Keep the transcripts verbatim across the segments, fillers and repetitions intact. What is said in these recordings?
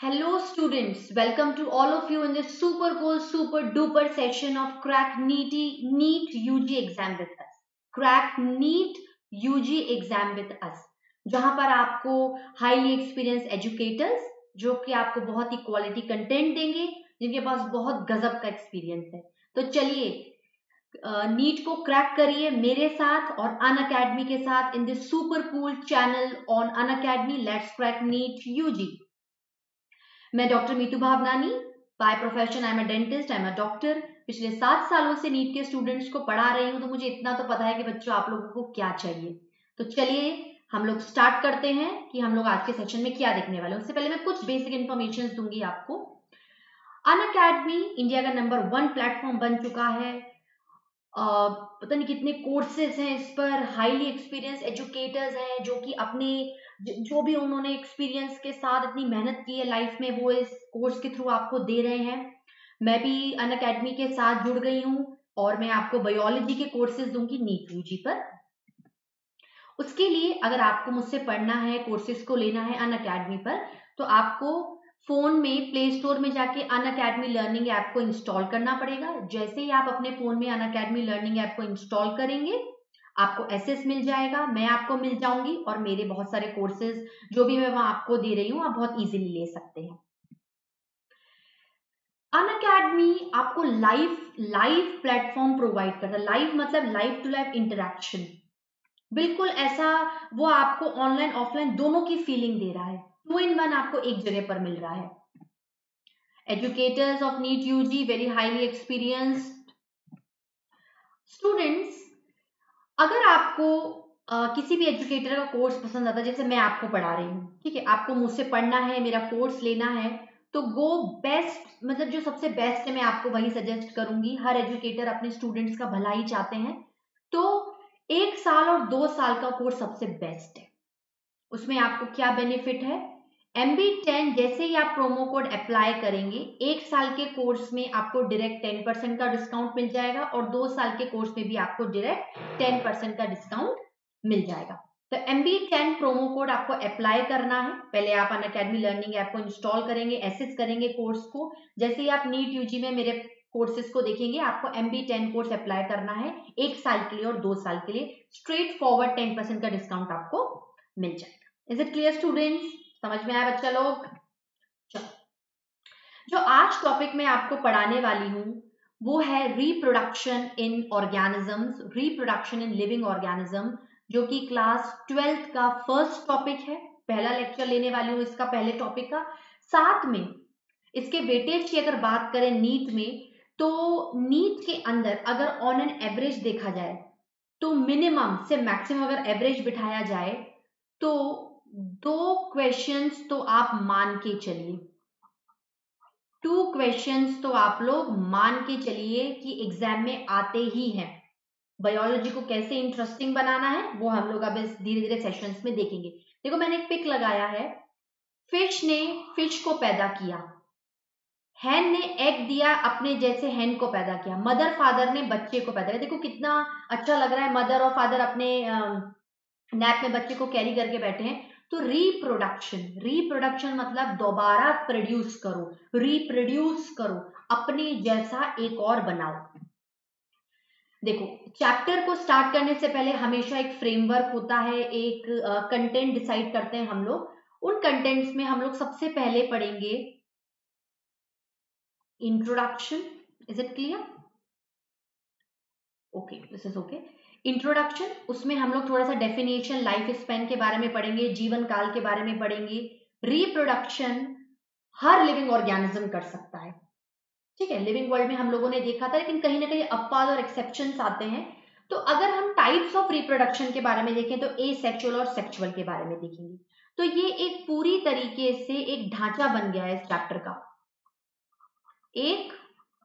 Hello students, welcome to all of you in this super cool, super duper session of Crack NEET, NEET U G exam with us. Crack NEET U G exam with us, जहां पर आपको highly experience educators जो कि आपको बहुत ही quality content देंगे, जिनके पास बहुत गजब का एक्सपीरियंस है। तो चलिए नीट को क्रैक करिए मेरे साथ और अन अकेडमी के साथ in this super cool channel on Unacademy. Let's crack NEET UG. मैं doctor Meetu Bhavnani, by profession I am a dentist, I am a doctor. पिछले सात सालों से नीट के स्टूडेंट्स को पढ़ा रही हूं, तो मुझे इतना तो पता है कि बच्चों आप लोगों को क्या चाहिए। तो चलिए हम लोग स्टार्ट करते हैं कि हम लोग आज के सेशन में क्या देखने वाले हैं। उससे पहले मैं कुछ बेसिक इंफॉर्मेशन दूंगी आपको। अन अकेडमी इंडिया का नंबर वन प्लेटफॉर्म बन चुका है। Uh, पता नहीं कितने कोर्सेज हैं इस पर, हाईली एक्सपीरियंस एजुकेटर्स हैं जो कि अपने जो भी उन्होंने एक्सपीरियंस के साथ इतनी मेहनत की है लाइफ में, वो इस कोर्स के थ्रू आपको दे रहे हैं। मैं भी अन अकेडमी के साथ जुड़ गई हूँ और मैं आपको बायोलॉजी के कोर्सेज दूंगी नीट यूजी पर। उसके लिए अगर आपको मुझसे पढ़ना है, कोर्सेज को लेना है अन अकेडमी पर, तो आपको फोन में प्ले स्टोर में जाके अन अकेडमी लर्निंग ऐप को इंस्टॉल करना पड़ेगा। जैसे ही आप अपने फोन में अन अकेडमी लर्निंग ऐप को इंस्टॉल करेंगे, आपको एसेस मिल जाएगा, मैं आपको मिल जाऊंगी और मेरे बहुत सारे कोर्सेज जो भी मैं वहां आपको दे रही हूँ, आप बहुत इजीली ले सकते हैं। अन अकेडमी आपको लाइव लाइव प्लेटफॉर्म प्रोवाइड करता है। लाइव मतलब लाइव टू लाइव इंटरेक्शन, बिल्कुल ऐसा वो आपको ऑनलाइन ऑफलाइन दोनों की फीलिंग दे रहा है। टू इन वन आपको एक जगह पर मिल रहा है। Educators of NEET UG, very highly experienced students. अगर आपको uh, किसी भी एजुकेटर का कोर्स पसंद आता है, जैसे मैं आपको पढ़ा रही हूँ, ठीक है, आपको मुझसे पढ़ना है, मेरा कोर्स लेना है, तो गो बेस्ट, मतलब जो सबसे बेस्ट है मैं आपको वही सजेस्ट करूंगी। हर एजुकेटर अपने स्टूडेंट्स का भला ही चाहते हैं, तो एक साल और दो साल का कोर्स सबसे बेस्ट है। उसमें आपको क्या बेनिफिट है? एम बी टेन जैसे ही आप प्रोमो कोड अप्लाई करेंगे, एक साल के कोर्स में आपको डायरेक्ट टेन परसेंट का डिस्काउंट मिल जाएगा और दो साल के कोर्स में भी आपको डायरेक्ट टेन परसेंट का डिस्काउंट मिल जाएगा। तो M B ten promo code आपको अप्लाई करना है। पहले आप अन अकेडमी लर्निंग ऐप को इंस्टॉल करेंगे, एसेस करेंगे कोर्स को। जैसे ही आप नीट यूजी में मेरे कोर्सेज को देखेंगे, आपको M B ten course apply करना है एक साल के लिए और दो साल के लिए। स्ट्रेट फॉरवर्ड टेन परसेंट का डिस्काउंट आपको मिल जाएगा। Is it clear students? समझ में आया बच्चा लोग? चलो, जो आज टॉपिक में आपको पढ़ाने वाली हूं वो है reproduction in organisms, reproduction in living organism, जो कि क्लास ट्वेल्थ का फर्स्ट टॉपिक है। पहला लेक्चर लेने वाली हूं इसका, पहले टॉपिक का। साथ में इसके वेटेज की अगर बात करें नीट में, तो नीट के अंदर अगर ऑन एन एवरेज देखा जाए, तो मिनिमम से मैक्सिमम अगर एवरेज बिठाया जाए, तो दो क्वेश्चंस तो आप मान के चलिए, टू क्वेश्चंस तो आप लोग मान के चलिए कि एग्जाम में आते ही हैं। बायोलॉजी को कैसे इंटरेस्टिंग बनाना है वो हम लोग अब इस धीरे धीरे सेशंस में देखेंगे। देखो मैंने एक पिक लगाया है। फिश ने फिश को पैदा किया, हैन ने एग दिया, अपने जैसे हैन को पैदा किया, मदर फादर ने बच्चे को पैदा किया। देखो कितना अच्छा लग रहा है, मदर और फादर अपने नैप में बच्चे को कैरी करके बैठे हैं। तो रिप्रोडक्शन, रिप्रोडक्शन मतलब दोबारा प्रोड्यूस करो, रिप्रोड्यूस करो, अपने जैसा एक और बनाओ। देखो चैप्टर को स्टार्ट करने से पहले हमेशा एक फ्रेमवर्क होता है, एक कंटेंट uh, डिसाइड करते हैं हम लोग। उन कंटेंट्स में हम लोग सबसे पहले पढ़ेंगे introduction. Is it clear? Okay, this is okay. Introduction, उसमें हम लोग थोड़ा सा डेफिनेशन, लाइफ स्पैन के बारे में पढ़ेंगे, जीवन काल के बारे में पढ़ेंगे। रिप्रोडक्शन हर लिविंग ऑर्गेनिज्म कर सकता है, ठीक है, लिविंग वर्ल्ड में हम लोगों ने देखा था, लेकिन कहीं ना कहीं अपवाद और एक्सेप्शंस आते हैं। तो अगर हम टाइप्स ऑफ रिप्रोडक्शन के बारे में देखें, तो ए सेक्सुअल और सेक्सुअल के बारे में देखेंगे। तो ये एक पूरी तरीके से एक ढांचा बन गया है इस चैप्टर का, एक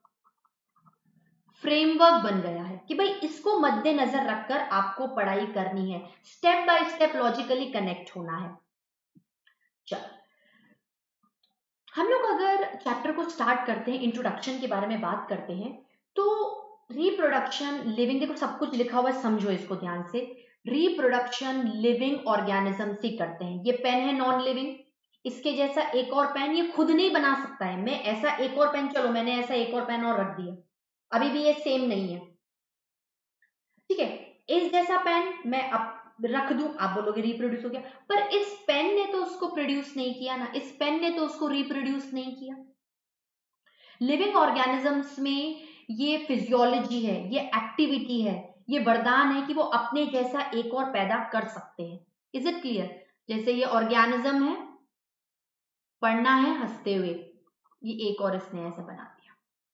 फ्रेमवर्क बन गया है कि भाई इसको मद्देनजर रखकर आपको पढ़ाई करनी है, step by step logically connect होना है। चलो हम लोग अगर चैप्टर को स्टार्ट करते हैं, इंट्रोडक्शन के बारे में बात करते हैं, तो रिप्रोडक्शन लिविंग, देखो सब कुछ लिखा हुआ है, समझो इसको ध्यान से। रिप्रोडक्शन लिविंग ऑर्गेनिज्म से करते हैं। ये पेन है नॉन लिविंग, इसके जैसा एक और पेन ये खुद नहीं बना सकता है। मैं ऐसा एक और पेन, चलो मैंने ऐसा एक और पेन और रख दिया, अभी भी ये सेम नहीं है, ठीक है। इस जैसा पेन मैं अब रख दूं, आप बोलोगे रिप्रोड्यूस हो गया, पर इस पेन ने तो उसको प्रोड्यूस नहीं किया ना, इस पेन ने तो उसको रिप्रोड्यूस नहीं किया। लिविंग ऑर्गेनिजम्स में ये फिजियोलॉजी है, ये एक्टिविटी है, ये वरदान है कि वो अपने जैसा एक और पैदा कर सकते हैं। Is it clear? जैसे ये ऑर्गेनिज्म है, पढ़ना है हंसते हुए, ये एक और इसने ऐसा बना दिया।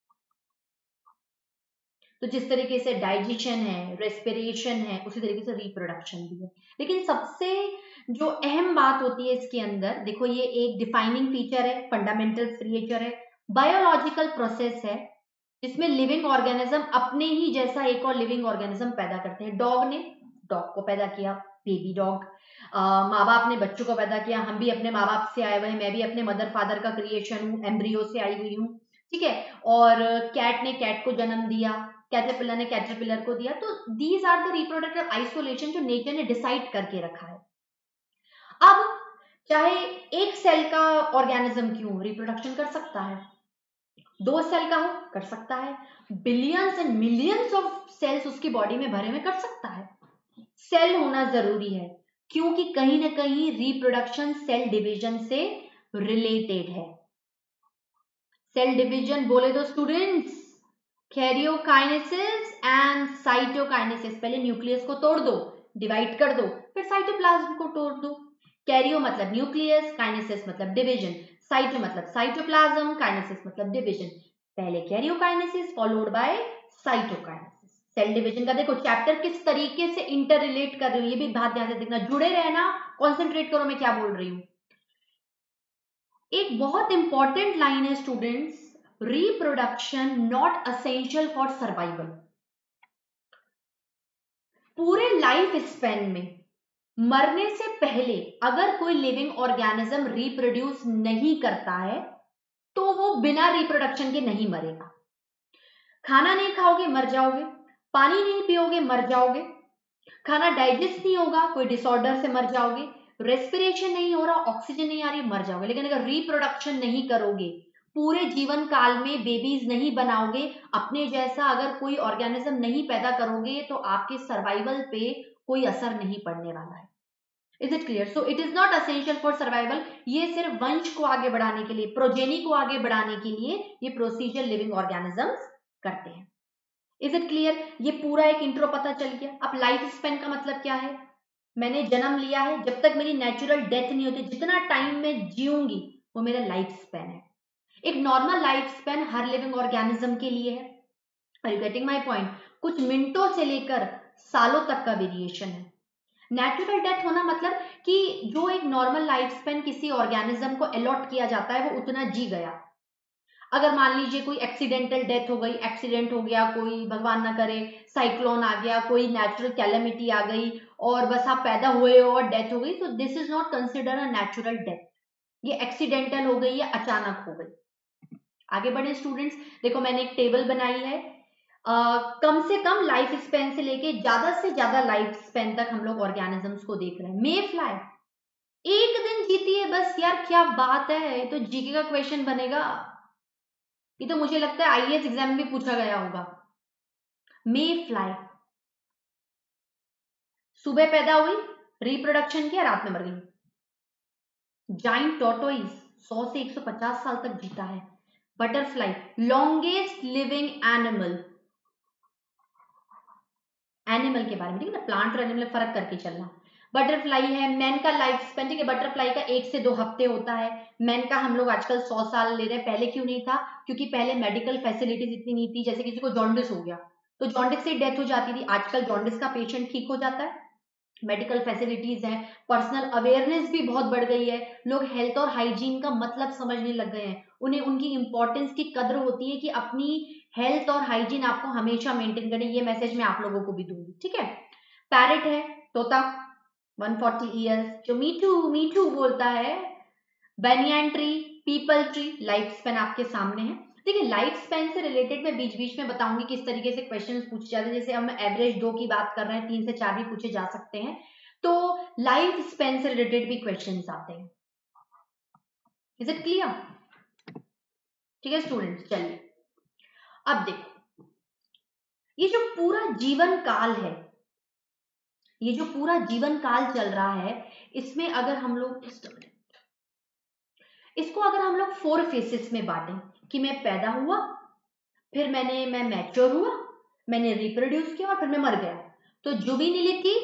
तो जिस तरीके से डाइजेशन है, रेस्पिरेशन है, उसी तरीके से रिप्रोडक्शन भी है। लेकिन सबसे जो अहम बात होती है इसके अंदर, देखो ये एक डिफाइनिंग फीचर है, फंडामेंटल फीचर है, बायोलॉजिकल प्रोसेस है, जिसमें लिविंग ऑर्गेनिज्म अपने ही जैसा एक और लिविंग ऑर्गेनिज्म पैदा करते हैं। डॉग ने डॉग को पैदा किया, बेबी डॉग, माँ बाप ने बच्चों को पैदा किया, हम भी अपने माँ बाप से आए हुए हैं, मैं भी अपने मदर फादर का क्रिएशन हूँ, एम्ब्रियो से आई हुई हूँ, ठीक है। और कैट ने कैट को जन्म दिया, कैटरपिलर ने कैटरपिलर को दिया। तो these are the reproductive isolation जो नेचर ने डिसाइड करके रखा है। अब चाहे एक सेल का ऑर्गेनिज्म क्यों रिप्रोडक्शन कर सकता है, दो सेल का हो कर सकता है, billions and millions of cells उसकी बॉडी में भरे में कर सकता है। सेल होना जरूरी है, क्योंकि कहीं ना कहीं रिप्रोडक्शन सेल डिवीजन से रिलेटेड है। सेल डिवीजन बोले तो स्टूडेंट्स, कैरियोकाइनेसिस एंड साइटोकाइनेसिस। पहले न्यूक्लियस को तोड़ दो, डिवाइड कर दो, फिर साइटोप्लाज्म को तोड़ दो। कैरियो मतलब न्यूक्लियस, काइनेसिस मतलब डिवीजन, साइटो मतलब साइटोप्लाज्म, काइनेसिस मतलब डिवीजन। पहले karyokinesis followed by cytokinesis. Cell division का देखो चैप्टर किस तरीके से इंटर रिलेट कर रही हूँ, ये भी बात ध्यान से देखना, जुड़े रहना, कॉन्सेंट्रेट करो मैं क्या बोल रही हूँ। एक बहुत इंपॉर्टेंट लाइन है students, reproduction not essential for survival. पूरे लाइफ स्पेन में मरने से पहले अगर कोई लिविंग ऑर्गेनिज्म रिप्रोड्यूस नहीं करता है तो वो बिना रिप्रोडक्शन के नहीं मरेगा। खाना नहीं खाओगे मर जाओगे, पानी नहीं पियोगे मर जाओगे, खाना डाइजेस्ट नहीं होगा कोई डिसऑर्डर से मर जाओगे, रेस्पिरेशन नहीं हो रहा, ऑक्सीजन नहीं आ रही, मर जाओगे। लेकिन अगर रिप्रोडक्शन नहीं करोगे, पूरे जीवन काल में बेबीज नहीं बनाओगे, अपने जैसा अगर कोई ऑर्गेनिज्म नहीं पैदा करोगे, तो आपके सर्वाइवल पे कोई असर नहीं पड़ने वाला है। Is it clear? So it is not essential for survival. ये सिर्फ वंश को आगे बढ़ाने के लिए, प्रोजेनी को आगे बढ़ाने के लिए ये प्रोसीजर लिविंग ऑर्गेनिजम्स करते हैं। Is it clear? ये पूरा एक इंट्रो पता चल गया। अब लाइफ स्पेन का मतलब क्या है, मैंने जन्म लिया है, जब तक मेरी नेचुरल डेथ नहीं होती, जितना टाइम मैं जीऊंगी वो मेरा लाइफ स्पेन है। एक नॉर्मल लाइफ स्पेन हर लिविंग ऑर्गेनिज्म के लिए है। Are you getting my point? कुछ मिनटों से लेकर सालों तक का वेरिएशन है। नेचुरल डेथ होना मतलब कि जो एक नॉर्मल लाइफ स्पेन किसी ऑर्गेनिज्म को अलॉट किया जाता है वो उतना जी गया। अगर मान लीजिए कोई एक्सीडेंटल डेथ हो गई, एक्सीडेंट हो गया, कोई भगवान ना करे साइक्लोन आ गया, कोई नेचुरल कैलेमिटी आ गई और बस आप पैदा हुए हो और डेथ हो गई, तो this is not consider a natural death. ये एक्सीडेंटल हो गई या अचानक हो गई। आगे बढ़े स्टूडेंट्स, देखो मैंने एक टेबल बनाई है, uh, कम से कम लाइफ स्पेन से लेके ज्यादा से ज्यादा लाइफ स्पेन तक हम लोग ऑर्गेनिजम्स को देख रहे हैं। मे फ्लाई एक दिन जीती है बस, यार क्या बात है, तो जीके का क्वेश्चन बनेगा। ये तो मुझे लगता है आईएएस एग्जाम में भी पूछा गया होगा। मे फ्लाई सुबह पैदा हुई, रिप्रोडक्शन किया, रात में मर गई। जाइंट टॉर्टोइज सौ से एक सौ पचास साल तक जीता है। Butterfly longest living animal, animal के बारे में, ठीक है ना, प्लांट और एनिमल फर्क करके चलना। बटरफ्लाई है, मैन का लाइफ स्पेन, ठीक है, बटरफ्लाई का एक से दो हफ्ते होता है। मैन का हम लोग आजकल सौ साल ले रहे हैं, पहले क्यों नहीं था? क्योंकि पहले मेडिकल फैसिलिटीज इतनी नहीं थी। जैसे किसी को जॉन्डिस हो गया तो जॉन्डिस से डेथ हो जाती थी, आजकल जॉन्डिस का पेशेंट ठीक हो जाता है, मेडिकल फैसिलिटीज है, पर्सनल अवेयरनेस भी बहुत बढ़ गई है, लोग हेल्थ और हाइजीन का मतलब समझने लग गए हैं, उन्हें उनकी इंपॉर्टेंस की कद्र होती है कि अपनी हेल्थ और हाइजीन आपको हमेशा मेंटेन करनी। ये मैसेज मैं आप लोगों को भी दूंगी, ठीक है। पैरेट है, तोता, एक सौ चालीस ईयर्स, जो मीठू मीठू बोलता है। Banyan tree, peepal tree, life span आपके सामने है। देखिए लाइफ स्पेन से रिलेटेड मैं बीच बीच में बताऊंगी किस तरीके से क्वेश्चन पूछे जाते हैं। जैसे हम एवरेज दो की बात कर रहे हैं, तीन से चार भी पूछे जा सकते हैं, तो लाइफ स्पेन से रिलेटेड भी क्वेश्चन आते हैं। Is it clear? ठीक है स्टूडेंट्स, चलिए अब देखो, ये जो पूरा जीवन काल है, ये जो पूरा जीवन काल चल रहा है, इसमें अगर हम लोग इसको अगर हम लोग फोर फेसेस में बांटें कि मैं पैदा हुआ, फिर मैंने मैं मैच्योर हुआ, मैंने रिप्रोड्यूस किया और फिर मैं मर गया, तो जुवेनिलिटी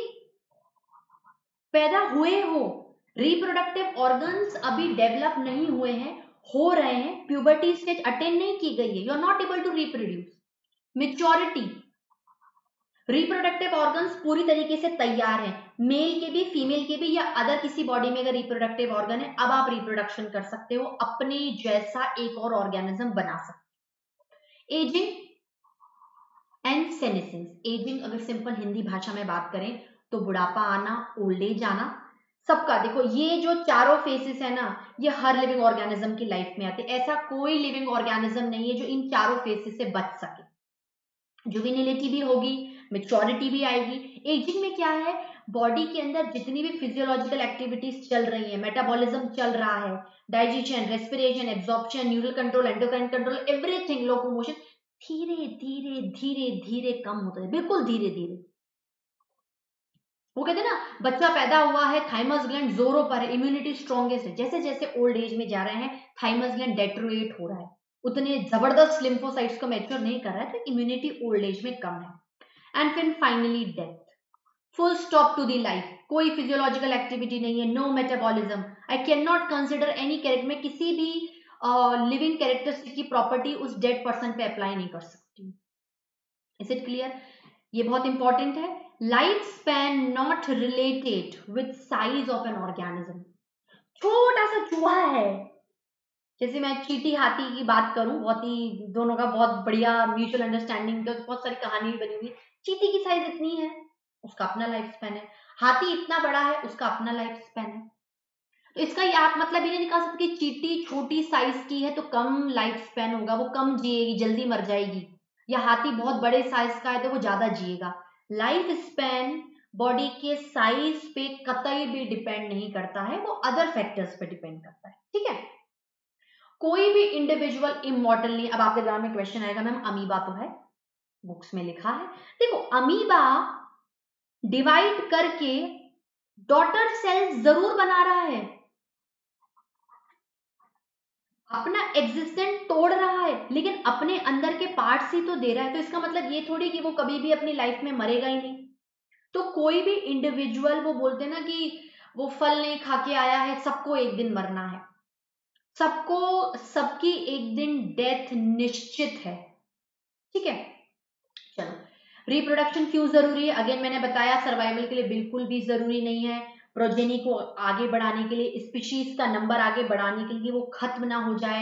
पैदा हुए हो, रिप्रोडक्टिव ऑर्गन्स अभी डेवलप नहीं हुए हैं, हो रहे हैं, प्यूबर्टी स्टेज अटेन नहीं की गई है, you are not able to reproduce, maturity, reproductive organs पूरी तरीके से तैयार हैं, मेल के भी फीमेल के भी या अदर किसी बॉडी में अगर रिप्रोडक्टिव ऑर्गन है, अब आप रिप्रोडक्शन कर सकते हो, अपने जैसा एक और ऑर्गेनिज्म बना सकते हो। एजिंग एंड सेनेसेंस, एजिंग अगर सिंपल हिंदी भाषा में बात करें तो बुढ़ापा आना, ओल्ड एज आना, सबका देखो ये जो चारों फेसेस है ना, ये हर लिविंग ऑर्गेनिज्म की लाइफ में आते हैं, ऐसा कोई लिविंग ऑर्गेनिज्म नहीं है जो इन चारों फेसेस से बच सके, जुवेनिलिटी भी होगी, मैच्योरिटी भी आएगी। एजिंग में क्या है, बॉडी के अंदर जितनी भी फिजियोलॉजिकल एक्टिविटीज चल रही है, मेटाबॉलिज्म चल रहा है, digestion, respiration, absorption, neural control, endocrine control, everything, locomotion, धीरे धीरे धीरे धीरे कम होता है, बिल्कुल धीरे धीरे। वो कहते हैं ना, बच्चा पैदा हुआ है, थाइमस ग्लैंड जोरों पर है, इम्यूनिटी स्ट्रॉन्गेस्ट है, जैसे जैसे ओल्ड एज में जा रहे हैं थाइमस ग्लैंड डेट्रोएट हो रहा है, उतने जबरदस्त लिम्फोसाइट्स को मैच्योर नहीं कर रहा है, तो इम्यूनिटी ओल्ड एज में कम है। एंड फिर finally death, full stop to the life, कोई फिजियोलॉजिकल एक्टिविटी नहीं है, no metabolism, I can not consider any character, में किसी भी लिविंग uh, कैरेक्टरिस्टिक की प्रॉपर्टी उस डेड पर्सन पे अप्लाई नहीं कर सकती। Is it clear? ये बहुत इंपॉर्टेंट है। Life span not related with size of an organism, छोटा सा चूहा है, जैसे मैं चींटी हाथी की बात करूं, बहुत ही दोनों का बहुत बढ़िया म्यूचुअल अंडरस्टैंडिंग, बहुत सारी कहानी भी बनी हुई है, चींटी की साइज इतनी है, उसका अपना लाइफ स्पैन है, हाथी इतना बड़ा है, उसका अपना लाइफ स्पैन है, तो इसका ये आप मतलब ये नहीं निकाल सकते कि चींटी छोटी साइज की है तो कम लाइफ स्पैन होगा, वो कम जिएगी, जल्दी मर जाएगी, या हाथी बहुत बड़े साइज का है तो वो ज्यादा जिएगा। लाइफ स्पैन बॉडी के साइज पे कतई भी डिपेंड नहीं करता है, वो अदर फैक्टर्स पे डिपेंड करता है, ठीक है। कोई भी इंडिविजुअल इमॉर्टल नहीं। अब आपके दिमाग में क्वेश्चन आएगा, मैम अमीबा तो है, बुक्स में लिखा है, देखो अमीबा डिवाइड करके डॉटर सेल्स जरूर बना रहा है, अपना एग्जिस्टेंस तोड़ रहा है, लेकिन अपने अंदर के पार्ट्स ही तो दे रहा है, तो इसका मतलब ये थोड़ी कि वो कभी भी अपनी लाइफ में मरेगा ही नहीं। तो कोई भी इंडिविजुअल, वो बोलते हैं ना कि वो फल नहीं खा के आया है, सबको एक दिन मरना है, सबको, सबकी एक दिन डेथ निश्चित है, ठीक है। चलो, रिप्रोडक्शन क्यों जरूरी है, अगेन मैंने बताया सर्वाइवल के लिए बिल्कुल भी जरूरी नहीं है, प्रोजेनी को आगे बढ़ाने के लिए, स्पीशीज का नंबर आगे बढ़ाने के लिए, वो खत्म ना हो जाए,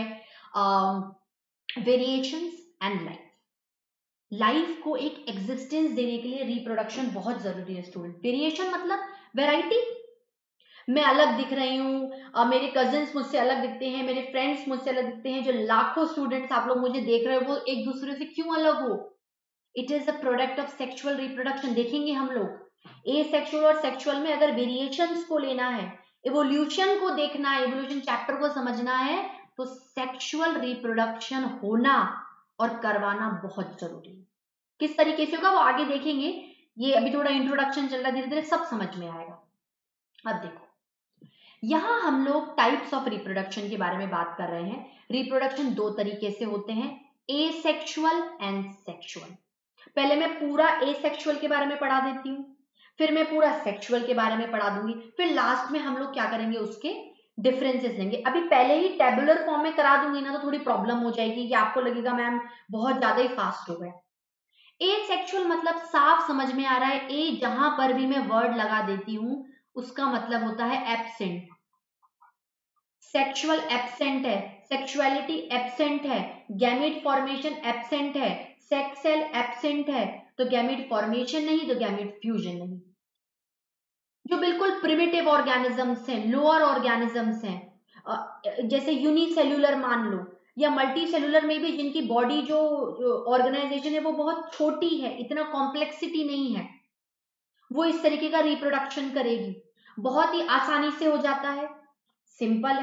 वेरिएशंस एंड लाइफ, लाइफ को एक एग्जिस्टेंस देने के लिए रिप्रोडक्शन बहुत जरूरी है स्टूडेंट। वेरिएशन मतलब वैरायटी, मैं अलग दिख रही हूँ, मेरे कजिन्स मुझसे अलग दिखते हैं, मेरे फ्रेंड्स मुझसे अलग दिखते हैं, जो लाखों स्टूडेंट्स आप लोग मुझे देख रहे हो, वो एक दूसरे से क्यों अलग हो, it is a product of sexual reproduction. देखेंगे हम लोग ए सेक्सुअल और सेक्सुअल में अगर वेरिएशंस को लेना है, इवोल्यूशन को देखना है, इवोल्यूशन चैप्टर को समझना है, तो सेक्सुअल रिप्रोडक्शन होना और करवाना बहुत जरूरी है। किस तरीके से होगा वो आगे देखेंगे, ये अभी थोड़ा इंट्रोडक्शन चल रहा है, धीरे धीरे सब समझ में आएगा। अब देखो, यहां हम लोग टाइप्स ऑफ रिप्रोडक्शन के बारे में बात कर रहे हैं। रिप्रोडक्शन दो तरीके से होते हैं, एसेक्सुअल एंड सेक्सुअल। पहले मैं पूरा एसेक्सुअल के बारे में पढ़ा देती हूँ, फिर मैं पूरा सेक्सुअल के बारे में पढ़ा दूंगी, फिर लास्ट में हम लोग क्या करेंगे, उसके डिफरेंसेस लेंगे। अभी पहले ही टेबुलर फॉर्म में करा दूंगी ना तो थोड़ी प्रॉब्लम हो जाएगी कि आपको लगेगा मैम बहुत ज्यादा ही फास्ट हो गया। एसेक्सुअल मतलब साफ समझ में आ रहा है, ए जहां पर भी मैं वर्ड लगा देती हूं उसका मतलब होता है एब्सेंट, सेक्सुअल एब्सेंट है, सेक्सुअलिटी एब्सेंट है, गैमेट फॉर्मेशन एब्सेंट है, सेक्स सेल एब्सेंट है, तो गैमेट फॉर्मेशन नहीं, तो गैमेट फ्यूजन नहीं। जो बिल्कुल प्रिमिटिव ऑर्गेनिजम्स हैं, लोअर ऑर्गेनिजम्स हैं, जैसे यूनिसेल्यूलर मान लो, या मल्टी सेलुलर में भी जिनकी बॉडी जो ऑर्गेनाइजेशन है वो बहुत छोटी है, इतना कॉम्प्लेक्सिटी नहीं है, वो इस तरीके का रिप्रोडक्शन करेगी, बहुत ही आसानी से हो जाता है, सिंपल है।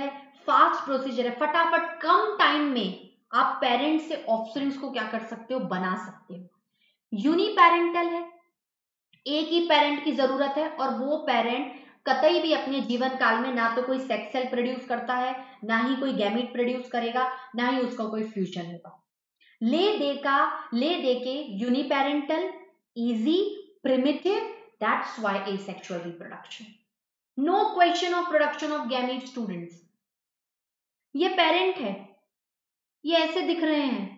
फास्ट प्रोसीजर है, फटाफट कम टाइम में आप पेरेंट से ऑफस्प्रिंग्स को क्या कर सकते हो, बना सकते हो। यूनिपेरेंटल है, एक ही पेरेंट की जरूरत है और वो पेरेंट कतई भी अपने जीवन काल में ना तो कोई सेक्स सेल प्रोड्यूस करता है, ना ही कोई गैमीट प्रोड्यूस करेगा, ना ही उसका कोई फ्यूजन होगा। ले दे का ले दे के uniparental, easy, primitive, that's why asexual reproduction. No question of production of gamete students. ये पेरेंट है, ये ऐसे दिख रहे हैं,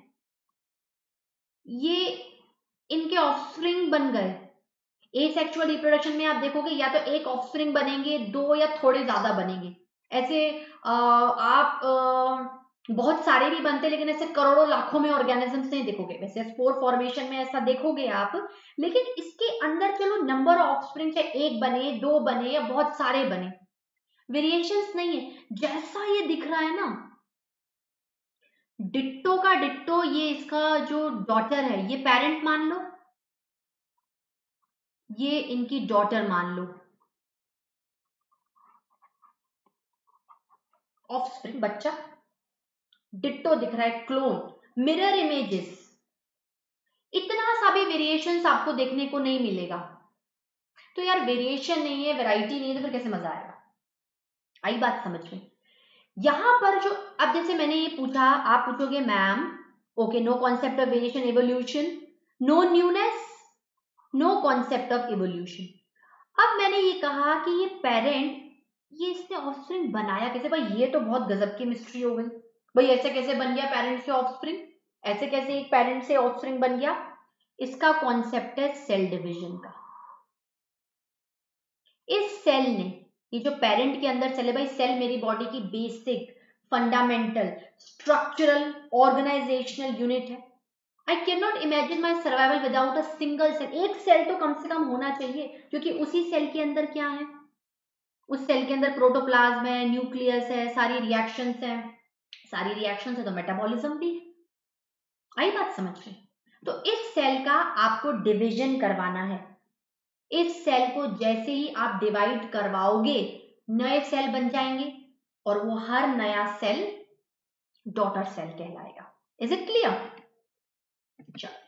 ये इनके ऑफस्प्रिंग बन गए। एसेक्सुअल रिप्रोडक्शन में आप देखोगे या तो एक ऑफस्प्रिंग बनेंगे, दो या थोड़े ज्यादा बनेंगे। ऐसे आ, आप आ, बहुत सारे भी बनते, लेकिन ऐसे करोड़ों लाखों में ऑर्गेनिजम्स नहीं देखोगे। वैसे स्पोर फॉर्मेशन में ऐसा देखोगे आप, लेकिन इसके अंदर चलो नंबर ऑफ ऑफस्प्रिंग चाहे एक बने, दो बने या बहुत सारे बने, वेरिएशंस नहीं है। जैसा ये दिख रहा है ना, डिट्टो का डिट्टो, ये इसका जो डॉटर है, ये पेरेंट मान लो, ये इनकी डॉटर मान लो, ऑफस्प्रिंग बच्चा, डिट्टो दिख रहा है, क्लोन, मिरर इमेजेस। इतना सा भी वेरिएशंस आपको देखने को नहीं मिलेगा। तो यार वेरिएशन नहीं है, वैरायटी नहीं है, तो फिर कैसे मजा आएगा? आई बात समझ में? यहां पर जो, अब जैसे मैंने ये पूछा, आप पूछोगे ma'am okay, no concept of variation evolution, no newness, no concept of evolution. अब मैंने ये कहा कि ये पेरेंट, ये इसने ऑफस्प्रिंग बनाया कैसे? भाई ये तो बहुत गजब की मिस्ट्री हो गई। भाई ऐसे कैसे बन गया पेरेंट से ऑफस्प्रिंग? ऐसे कैसे एक पेरेंट से ऑफस्प्रिंग बन गया? इसका कॉन्सेप्ट है सेल डिवीजन का। इस सेल ने, ये जो पेरेंट के अंदर सेल है, भाई सेल मेरी बॉडी की basic fundamental structural organizational unit है। I can not imagine my survival without a single cell. एक सेल तो कम से कम होना चाहिए, क्योंकि उसी सेल के अंदर क्या है, उस सेल के अंदर प्रोटोप्लाज्म है, न्यूक्लियस है, सारी रिएक्शंस है, सारी रिएक्शंस है तो मेटाबॉलिज्म भी है। आई बात समझ में? तो इस सेल का आपको डिवीजन करवाना है। इस सेल को जैसे ही आप डिवाइड करवाओगे, नए सेल बन जाएंगे और वो हर नया सेल डॉटर सेल कहलाएगा। Is it clear? चलो,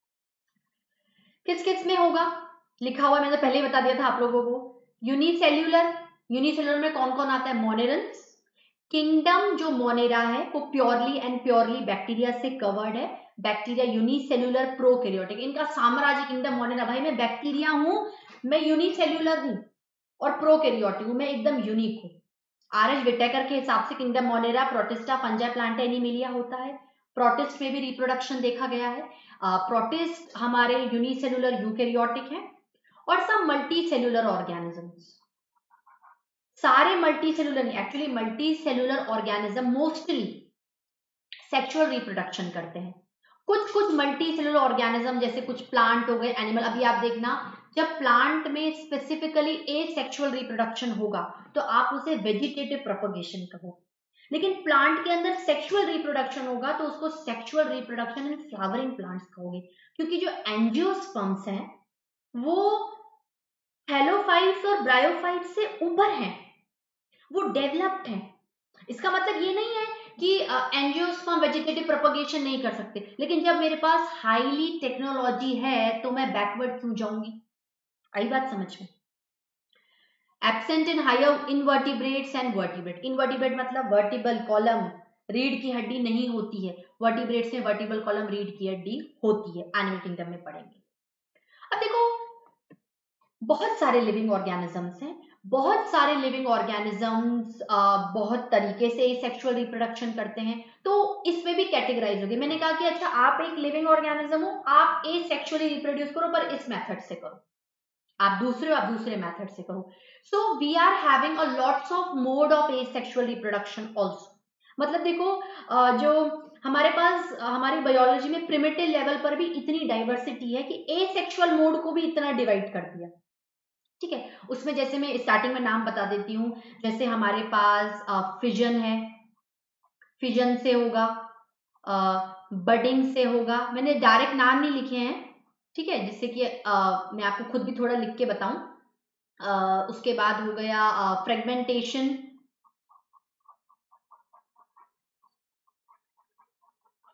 किस किस में होगा लिखा हुआ मैंने पहले ही बता दिया था आप लोगों को। यूनिसेल्यूलर, यूनिसेल्यूलर में कौन कौन आता है? मोनेरन्स। किंगडम जो मोनेरा है वो प्योरली एंड प्योरली बैक्टीरिया से कवर्ड है। बैक्टीरिया यूनिसेल्यूलर प्रोकैरियोटिक, इनका साम्राज्य किंगडम मोनेरा। भाई मैं बैक्टीरिया हूं, मैं यूनिसेल्यूलर हूं और प्रोकैरियोटिक हूं, मैं एकदम यूनिक हूं। आर एच विटेकर के हिसाब से kingdom Monera, Protista, Fungi, Plantae, Animalia होता है। प्रोटिस्ट में भी रिप्रोडक्शन देखा गया है। प्रोटिस्ट हमारे यूनिसेल्यूलर यूकैरियोटिक है। और सब मल्टी सेल्यूलर ऑर्गेनिजम्स, सारे मल्टी सेल्यूलर नहीं, actually multicellular organism mostly sexual reproduction करते हैं। कुछ कुछ मल्टी सेल्यूलर ऑर्गेनिज्म जैसे कुछ प्लांट हो गए, एनिमल, अभी आप देखना जब प्लांट में स्पेसिफिकली ए सेक्सुअल रिप्रोडक्शन होगा तो आप उसे वेजिटेटिव प्रोपगेशन कहो, लेकिन प्लांट के अंदर सेक्सुअल रिप्रोडक्शन होगा तो उसको sexual reproduction in flowering plants कहोगे, क्योंकि जो एंजियोस्पर्म्स हैं वो हेलोफाइट्स और ब्रायोफाइट्स से ऊपर हैं, वो डेवलप्ड हैं। इसका मतलब ये नहीं है कि एंजियोस्पर्म वेजिटेटिव प्रोपगेशन नहीं कर सकते, लेकिन जब मेरे पास हाईली टेक्नोलॉजी है तो मैं बैकवर्ड क्यों जाऊंगी? आई बात समझ में? Absent in higher invertebrates and vertebrate. Invertebrate मतलब वर्टिबल कॉलम, रीढ़ की हड्डी नहीं होती है। वर्टिब्रेट्स में वर्टिबल कॉलम, रीढ़ की हड्डी होती है। एनिमल किंगडम में पढ़ेंगे। अब देखो, बहुत सारे लिविंग ऑर्गेनिजम्स हैं, बहुत सारे लिविंग ऑर्गेनिजम्स बहुत तरीके से सेक्सुअल रिप्रोडक्शन करते हैं, तो इसमें भी कैटेगराइज होगी। मैंने कहा कि अच्छा आप एक लिविंग ऑर्गेनिज्म हो, आप ए सेक्सुअली रिप्रोड्यूस करो पर इस मेथड से करो, आप दूसरे आप दूसरे मेथड से करो। So we are having a lots of mode of asexual reproduction also. मतलब देखो, जो हमारे पास हमारी बायोलॉजी में प्रिमिटिव लेवल पर भी इतनी डाइवर्सिटी है कि ए सेक्सुअल मोड को भी इतना डिवाइड कर दिया। ठीक है, उसमें जैसे मैं स्टार्टिंग में नाम बता देती हूँ, जैसे हमारे पास फिजन है, फिजन से होगा, बडिंग से होगा। मैंने डायरेक्ट नाम नहीं लिखे हैं, ठीक है, जिससे कि आ, मैं आपको खुद भी थोड़ा लिख के बताऊं। आ, उसके बाद हो गया फ्रेगमेंटेशन,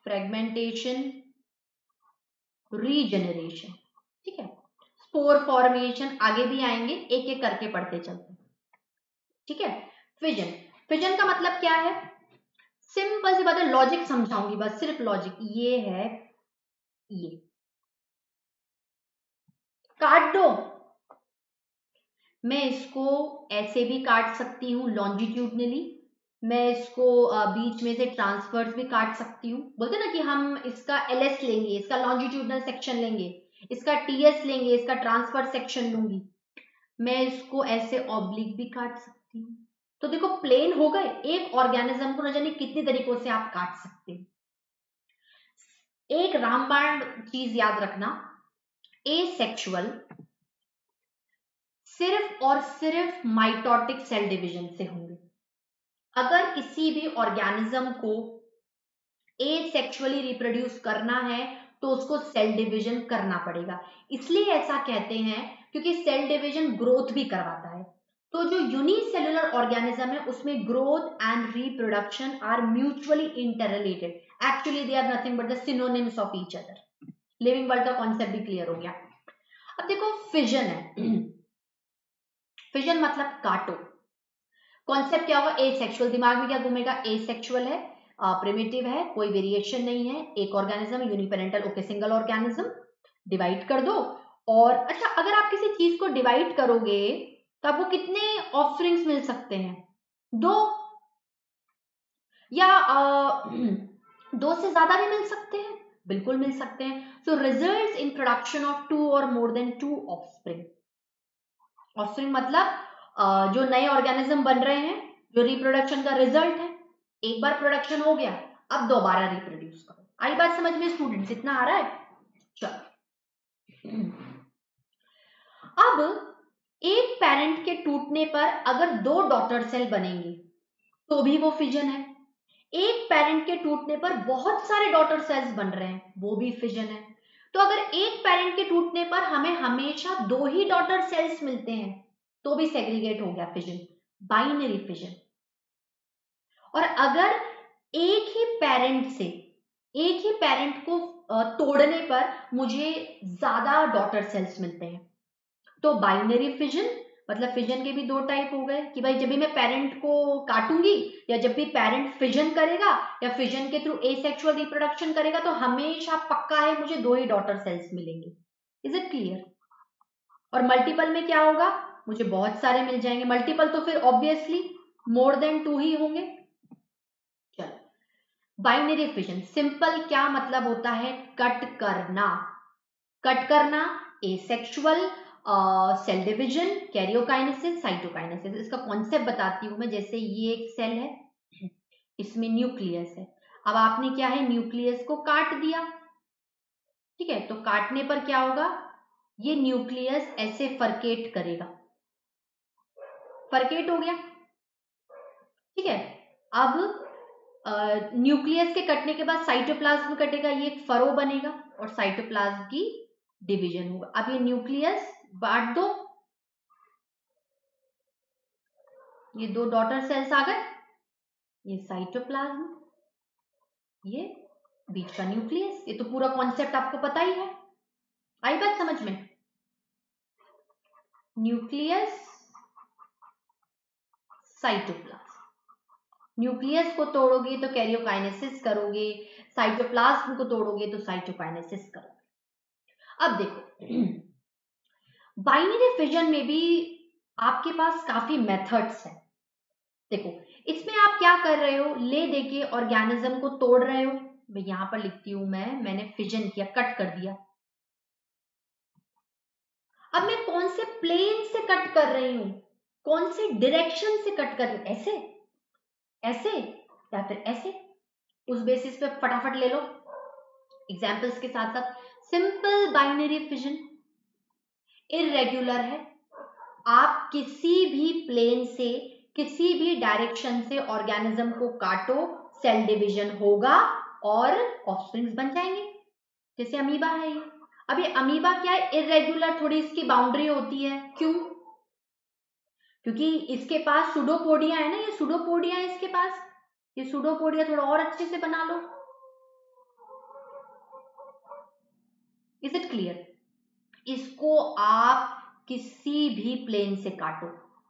फ्रेगमेंटेशन, रीजेनरेशन, ठीक है। स्पोर फॉर्मेशन, आगे भी आएंगे, एक एक करके पढ़ते चलते, ठीक है। फिजन, फिजन का मतलब क्या है? सिंपल सी बात है, लॉजिक समझाऊंगी बस, सिर्फ लॉजिक। ये है, ये काट दो, मैं इसको ऐसे भी काट सकती हूँ लॉन्जिट्यूडनली, मैं इसको बीच में से ट्रांसफर्स भी काट सकती हूँ। बोलते ना कि हम इसका एलएस लेंगे, इसका लॉन्जिट्यूडनल सेक्शन लेंगे, इसका टीएस लेंगे, इसका ट्रांसफर सेक्शन लूंगी, मैं इसको ऐसे ऑब्लिक भी काट सकती हूँ। तो देखो प्लेन हो गए, एक ऑर्गेनिज्म को न जाने कितनी तरीकों से आप काट सकते हो। एक रामबाण चीज याद रखना, एसेक्सुअल सिर्फ और सिर्फ माइटोटिक सेल डिवीजन से होंगे। अगर किसी भी ऑर्गेनिज्म को एसेक्सुअली रिप्रोड्यूस करना है तो उसको सेल डिवीजन करना पड़ेगा। इसलिए ऐसा कहते हैं क्योंकि सेल डिवीजन ग्रोथ भी करवाता है। तो जो यूनिसेल्युलर ऑर्गेनिज्म है उसमें growth and reproduction are mutually interrelated, actually they are nothing but the synonyms of each other. Living world का कॉन्सेप्ट भी क्लियर हो गया। अब देखो फिजन है, फिजन मतलब काटो। कॉन्सेप्ट क्या होगा? एसेक्सुअल, दिमाग में क्या घूमेगा? एसेक्सुअल है, प्रिमिटिव है, कोई वेरिएशन नहीं है, एक organism, uniparental, okay, single organism, divide कर दो। और अच्छा, अगर आप किसी चीज को डिवाइड करोगे तो आपको कितने ऑफस्प्रिंग्स मिल सकते हैं? दो, या आ, दो से ज्यादा भी मिल सकते हैं, बिल्कुल मिल सकते हैं। So results in production of two और more than two offspring. Offspring मतलब uh, जो नए ऑर्गेनिज्म बन रहे हैं, जो रिप्रोडक्शन का रिजल्ट है। एक बार प्रोडक्शन हो गया, अब दोबारा रिप्रोड्यूस करो। आई बात समझ में स्टूडेंट्स? इतना आ रहा है? चलो, अब एक पेरेंट के टूटने पर अगर दो डॉटर सेल बनेंगे तो भी वो फिजन है। एक पेरेंट के टूटने पर बहुत सारे डॉटर सेल्स बन रहे हैं, वो भी फिजन है। तो अगर एक पेरेंट के टूटने पर हमें हमेशा दो ही डॉटर सेल्स मिलते हैं तो भी सेग्रीगेट हो गया, फिजन, बाइनरी फिजन। और अगर एक ही पेरेंट से, एक ही पेरेंट को तोड़ने पर मुझे ज्यादा डॉटर सेल्स मिलते हैं तो बाइनरी फिजन। मतलब फिजन के भी दो टाइप हो गए कि भाई जब भी मैं पेरेंट को काटूंगी या जब भी पेरेंट फिजन करेगा या फिजन के थ्रू एसेक्सुअल रिप्रोडक्शन करेगा तो हमेशा पक्का है मुझे दो ही डॉटर सेल्स मिलेंगे। Is it clear? और मल्टीपल में क्या होगा? मुझे बहुत सारे मिल जाएंगे। मल्टीपल तो फिर ऑब्वियसली मोर देन टू ही होंगे। चलो, बाइनरी फिजन सिंपल क्या मतलब होता है? कट करना। कट करना, asexual, cell division, karyokinesis, cytokinesis. इसका कॉन्सेप्ट बताती हूं मैं। जैसे ये एक सेल है, इसमें न्यूक्लियस है, अब आपने क्या है, न्यूक्लियस को काट दिया, ठीक है। तो काटने पर क्या होगा? ये न्यूक्लियस ऐसे फरकेट करेगा, फरकेट हो गया, ठीक है। अब न्यूक्लियस के कटने के बाद साइटोप्लाज्म कटेगा, ये एक फरो बनेगा और साइटोप्लाज्म की डिवीजन होगा। अब ये न्यूक्लियस बांट दो, ये दो डॉटर सेल्स आ गए, ये साइटोप्लाज्म, ये बीच का न्यूक्लियस। ये तो पूरा कॉन्सेप्ट आपको पता ही है। आई बात समझ में? Nucleus, cytoplasm. न्यूक्लियस को तोड़ोगे तो कैरियोकाइनेसिस करोगे, साइटोप्लाज्म को तोड़ोगे तो साइटोकाइनेसिस करोगे। अब देखो, बाइनरी फिजन में भी आपके पास काफी मेथड्स हैं। देखो, इसमें आप क्या कर रहे हो? ले देके ऑर्गेनिज्म को तोड़ रहे हो। मैं यहां पर लिखती हूं, मैं मैंने फिजन किया, कट कर दिया। अब मैं कौन से प्लेन से कट कर रही हूं, कौन से डायरेक्शन से कट कर रही हूं, ऐसे, ऐसे या फिर ऐसे, उस बेसिस पे फटाफट ले लो एग्जाम्पल्स के साथ साथ। सिंपल बाइनरी फिजन, इररेगुलर है, आप किसी भी प्लेन से, किसी भी डायरेक्शन से ऑर्गेनिज्म को काटो, सेल डिवीजन होगा और ऑफस्प्रिंग्स बन जाएंगे। जैसे अमीबा है ये। अब ये अमीबा क्या है? इररेगुलर, थोड़ी इसकी बाउंड्री होती है। क्यों? क्योंकि इसके पास सुडोपोडिया है ना, ये सुडोपोडिया है इसके पास। ये सुडोपोडिया थोड़ा और अच्छे से बना लो, इज इट क्लियर? इसको आप किसी भी प्लेन से काटो,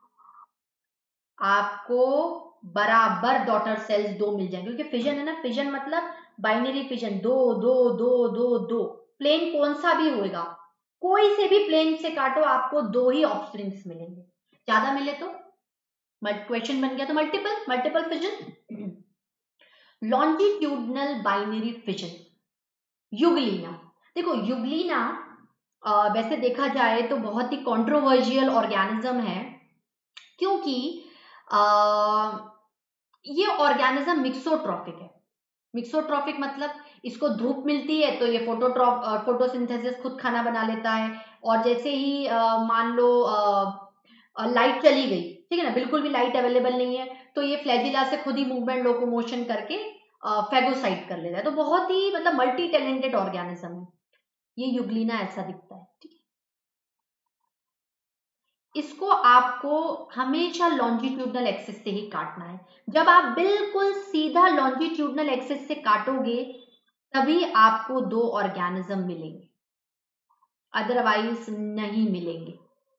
आपको बराबर डॉटर सेल्स दो मिल जाएंगे, क्योंकि फिजन है ना, फिजन मतलब बाइनरी फिजन, दो दो दो दो दो, प्लेन कौन सा भी होएगा, कोई से भी प्लेन से काटो आपको दो ही ऑफस्प्रिंग्स मिलेंगे, ज्यादा मिले तो क्वेश्चन बन गया तो multiple, multiple fission. Longitudinal binary fission, Euglena. देखो युगलीना वैसे देखा जाए तो बहुत ही कंट्रोवर्शियल ऑर्गेनिज्म है, क्योंकि आ, ये ऑर्गेनिज्म मिक्सोट्रॉफिक है। मिक्सोट्रॉफिक मतलब इसको धूप मिलती है तो ये फोटोट्रॉप फोटोसिंथेसिस खुद खाना बना लेता है, और जैसे ही आ, मान लो लाइट चली गई, ठीक है ना, बिल्कुल भी लाइट अवेलेबल नहीं है, तो ये फ्लैजिला से खुद ही मूवमेंट लोकोमोशन करके फेगोसाइट कर लेता है। तो बहुत ही मतलब मल्टी टैलेंटेड ऑर्गेनिज्म है ये युगलीना, ऐसा दिखता है, ठीक है। इसको आपको हमेशा लॉन्जिट्यूडनल एक्सिस से ही काटना है। जब आप बिल्कुल सीधा लॉन्जिट्यूडनल एक्सिस से काटोगे तभी आपको दो ऑर्गेनिज्म मिलेंगे, अदरवाइज नहीं मिलेंगे।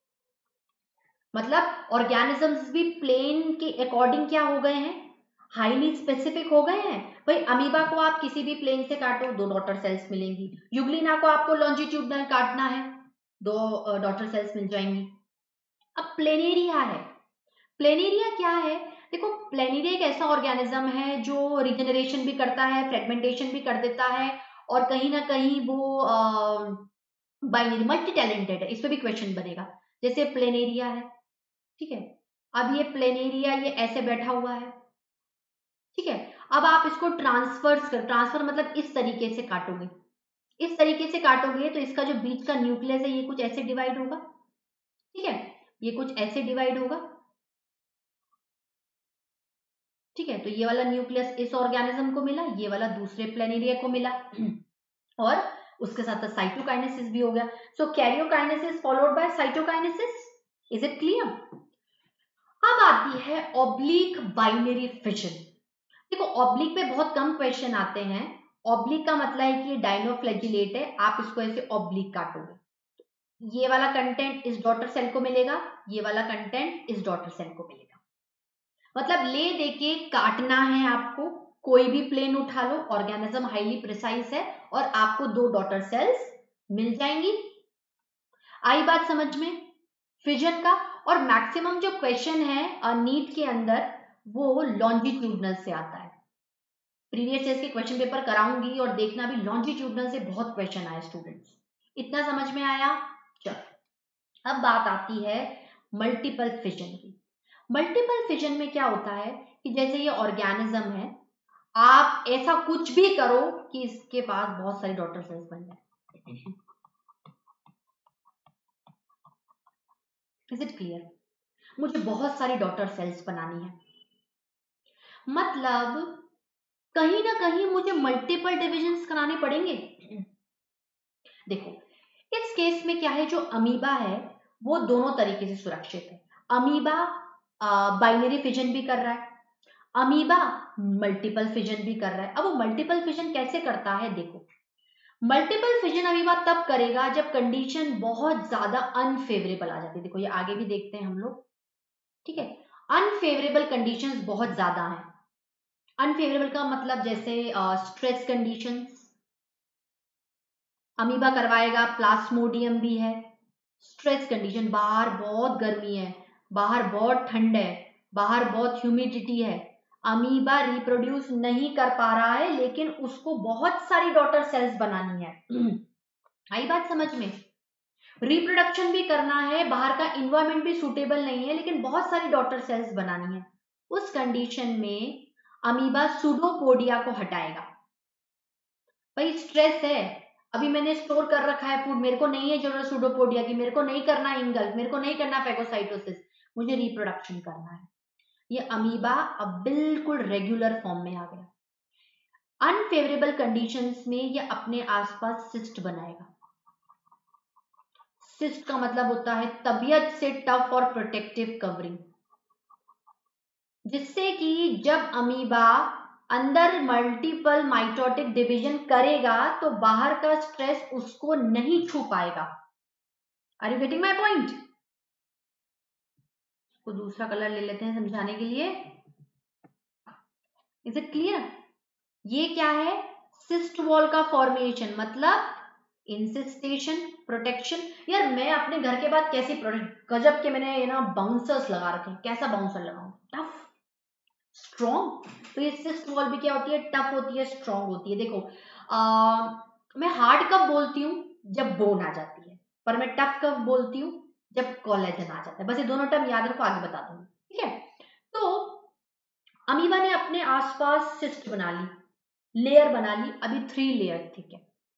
मतलब ऑर्गेनिजम्स भी प्लेन के अकॉर्डिंग क्या हो गए हैं, हाईली स्पेसिफिक हो गए हैं। भाई अमीबा को आप किसी भी प्लेन से काटो दो डॉटर सेल्स मिलेंगी, युगलिना को आपको लॉन्जिट्यूडनल काटना है दो डॉटर सेल्स मिल जाएंगी। अब प्लेनेरिया है, प्लेनेरिया क्या है, देखो प्लेनेरिया एक ऐसा ऑर्गेनिज्म है जो रिजेनरेशन भी करता है, फ्रेगमेंटेशन भी कर देता है, और कहीं ना कहीं वो बाइनरी मल्टी टैलेंटेड है, इस पे भी क्वेश्चन बनेगा। जैसे प्लेनेरिया है, ठीक है, अब ये प्लेनेरिया ये ऐसे बैठा हुआ है, ठीक है, अब आप इसको ट्रांसफर्स कर, ट्रांसफर मतलब इस तरीके से काटोगे, इस तरीके से काटोगे तो इसका जो बीच का न्यूक्लियस है ये कुछ ऐसे डिवाइड होगा, ठीक है, ये कुछ ऐसे डिवाइड होगा, ठीक है, तो ये वाला न्यूक्लियस इस ऑर्गेनिज्म को मिला, ये वाला दूसरे प्लेनेरिया को मिला, और उसके साथ साइटोकाइनेसिस भी हो गया। So karyokinesis followed by cytokinesis, is it clear? अब आती है ऑब्लिक बाइनरी फिजन। देखो ऑब्लिक पे बहुत कम क्वेश्चन आते हैं, ऑब्लिक का मतलब है कि डाइनोफ्लैजिलेट है, आप इसको ऐसे ऑब्लिक काटोगे, ये वाला कंटेंट इस डॉटर सेल को मिलेगा, ये वाला कंटेंट इस डॉटर सेल को मिलेगा। मतलब ले देके काटना है आपको, कोई भी प्लेन उठा लो, ऑर्गेनिज्म हाईली प्रिसाइज है और आपको दो डॉटर सेल्स मिल जाएंगी। आई बात समझ में फिजन का? और मैक्सिमम जो क्वेश्चन है नीट के अंदर वो लॉन्जिट्यूडनल से आता है, प्रीवियस ईयर के क्वेश्चन पेपर कराऊंगी और देखना भी लॉन्जिट्यूडनल से बहुत क्वेश्चन आए स्टूडेंट्स। इतना समझ में आया? चलो अब बात आती है मल्टीपल फिजन की। मल्टीपल फिजन में क्या होता है कि जैसे ये ऑर्गेनिज्म है, आप ऐसा कुछ भी करो कि इसके पास बहुत सारी डॉटर सेल्स बन जाए। Is it clear? मुझे बहुत सारी डॉटर सेल्स बनानी है, मतलब कहीं ना कहीं मुझे मल्टीपल डिविजन्स कराने पड़ेंगे। देखो इस केस में क्या है, जो अमीबा है वो दोनों तरीके से सुरक्षित है। अमीबा बाइनरी फिजन भी कर रहा है, अमीबा मल्टीपल फिजन भी कर रहा है। अब वो मल्टीपल फिजन कैसे करता है, देखो मल्टीपल फिजन अमीबा तब करेगा जब कंडीशन बहुत ज्यादा अनफेवरेबल आ जाती है। देखो ये आगे भी देखते हैं हम लोग, ठीक है, अनफेवरेबल कंडीशंस बहुत ज्यादा हैं। अनफेवरेबल का मतलब जैसे स्ट्रेस कंडीशंस, अमीबा करवाएगा, प्लास्मोडियम भी है, स्ट्रेस कंडीशन, बाहर बहुत गर्मी है, बाहर बहुत ठंड है, बाहर बहुत ह्यूमिडिटी है, अमीबा रिप्रोड्यूस नहीं कर पा रहा है लेकिन उसको बहुत सारी डॉटर सेल्स बनानी है। आई बात समझ में? रिप्रोडक्शन भी करना है, बाहर का इन्वायरमेंट भी सुटेबल नहीं है लेकिन बहुत सारी डॉटर सेल्स बनानी है। उस कंडीशन में अमीबा सूडोपोडिया को हटाएगा। भाई स्ट्रेस है, अभी मैंने स्टोर कर रखा है फूड, मेरे को नहीं है जरूरत सूडोपोडिया की, मेरे को नहीं करना इंगल्फ, मेरे को नहीं करना फेगोसाइटोसिस, मुझे रिप्रोडक्शन करना है। ये अमीबा अब बिल्कुल रेगुलर फॉर्म में आ गया। अनफेवरेबल कंडीशंस में ये अपने आसपास सिस्ट बनाएगा। सिस्ट का मतलब होता है तबीयत से टफ और प्रोटेक्टिव कवरिंग, जिससे कि जब अमीबा अंदर मल्टीपल माइटोटिक डिवीजन करेगा तो बाहर का स्ट्रेस उसको नहीं छू पाएगा। Are you getting my point? को दूसरा कलर ले लेते हैं समझाने के लिए। Is it clear? ये क्या है? सिस्ट वॉल का फॉर्मेशन, मतलब इंसिस्टेशन, प्रोटेक्शन। यार मैं अपने घर के बाद कैसी गजब के मैंने ये ना बाउंसर्स लगा रखे हैं। कैसा बाउंसर लगाऊं? Tough, strong. तो ये सिस्ट वॉल भी क्या होती है? टफ होती है, स्ट्रॉन्ग होती है। देखो आ, मैं हार्ड कब बोलती हूँ? जब बोन आ जाती है। पर मैं टफ कब बोलती हूँ? जब कोलेजन आ जाता है। बस ये दोनों टर्म याद रखो, आगे बता दूंगी। ठीक है? तो अमीबा ने अपने आसपास सिस्ट बना ली, लेयर बना ली। अभी थ्री लेयर, ठीक है,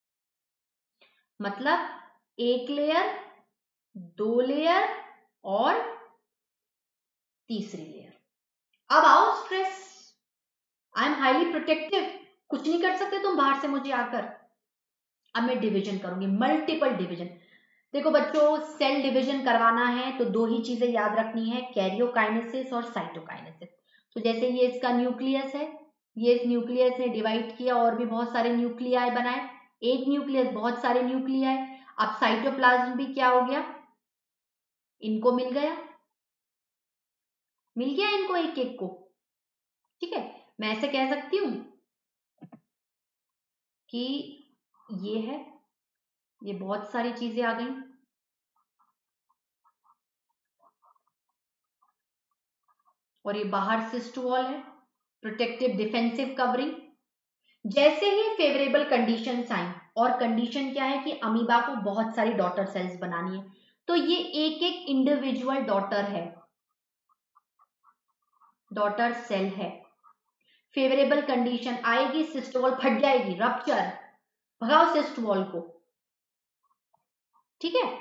मतलब एक लेयर, दो लेयर और तीसरी लेयर। अब आओ stress. I am highly protective, कुछ नहीं कर सकते तुम बाहर से मुझे आकर। अब मैं डिवीजन करूंगी, मल्टीपल डिवीजन। देखो बच्चों, सेल डिवीजन करवाना है तो दो ही चीजें याद रखनी है, कैरियोकाइनेसिस और साइटोकाइनेसिस। तो जैसे ये इसका न्यूक्लियस है, ये इस न्यूक्लियस ने डिवाइड किया और भी बहुत सारे न्यूक्लियाई बनाए। एक न्यूक्लियस, बहुत सारे न्यूक्लियाई। अब साइटोप्लाज्म भी क्या हो गया? इनको मिल गया, मिल गया इनको एक एक को। ठीक है, मैं ऐसे कह सकती हूं कि ये है, ये बहुत सारी चीजें आ गई। और ये बाहर सिस्ट वॉल है, प्रोटेक्टिव डिफेंसिव कवरिंग। जैसे ही फेवरेबल कंडीशंस आई, और कंडीशन क्या है कि अमीबा को बहुत सारी डॉटर सेल्स बनानी है, तो ये एक एक इंडिविजुअल डॉटर है, डॉटर सेल है। फेवरेबल कंडीशन आएगी, सिस्ट वॉल फट जाएगी, रप्चर, भगाओ सिस्ट वॉल को। ठीक है,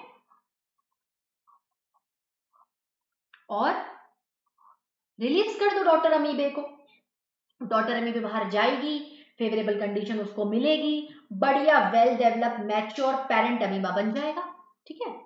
और रिलीज कर दो डॉटर अमीबे को। डॉटर अमीबे बाहर जाएगी, फेवरेबल कंडीशन उसको मिलेगी, बढ़िया well develop mature parent amoeba बन जाएगा। ठीक है,